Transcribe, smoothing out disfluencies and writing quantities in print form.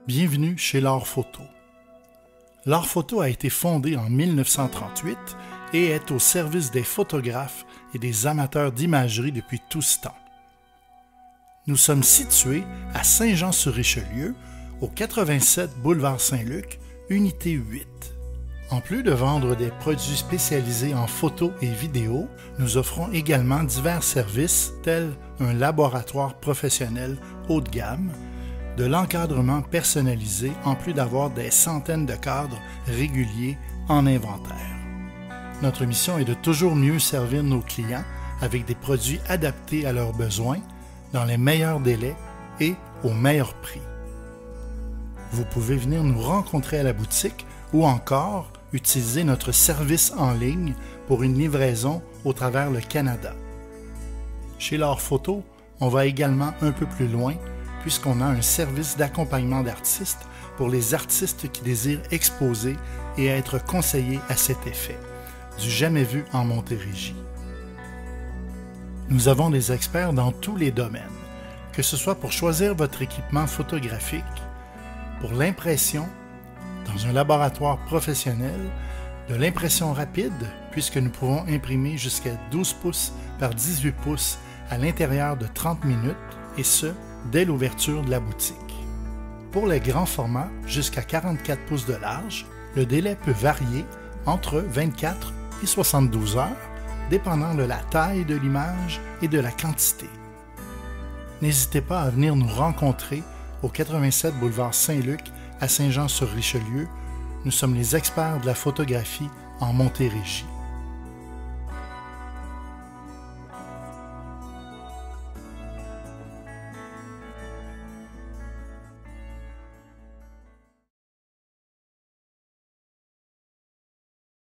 Bienvenue chez L'Art Photo. L'Art Photo a été fondé en 1938 et est au service des photographes et des amateurs d'imagerie depuis tout ce temps. Nous sommes situés à Saint-Jean-sur-Richelieu, au 87 boulevard Saint-Luc, unité 8. En plus de vendre des produits spécialisés en photo et vidéo, nous offrons également divers services tels un laboratoire professionnel haut de gamme, de l'encadrement personnalisé en plus d'avoir des centaines de cadres réguliers en inventaire. Notre mission est de toujours mieux servir nos clients avec des produits adaptés à leurs besoins, dans les meilleurs délais et au meilleur prix. Vous pouvez venir nous rencontrer à la boutique ou encore utiliser notre service en ligne pour une livraison au travers le Canada. Chez L'Art Photo, on va également un peu plus loin puisqu'on a un service d'accompagnement d'artistes pour les artistes qui désirent exposer et être conseillés à cet effet, du jamais vu en Montérégie. Nous avons des experts dans tous les domaines, que ce soit pour choisir votre équipement photographique, pour l'impression, dans un laboratoire professionnel, de l'impression rapide, puisque nous pouvons imprimer jusqu'à 12 pouces par 18 pouces à l'intérieur de 30 minutes, et ce, dès l'ouverture de la boutique. Pour les grands formats, jusqu'à 44 pouces de large, le délai peut varier entre 24 et 72 heures, dépendant de la taille de l'image et de la quantité. N'hésitez pas à venir nous rencontrer au 87 boulevard Saint-Luc à Saint-Jean-sur-Richelieu. Nous sommes les experts de la photographie en Montérégie.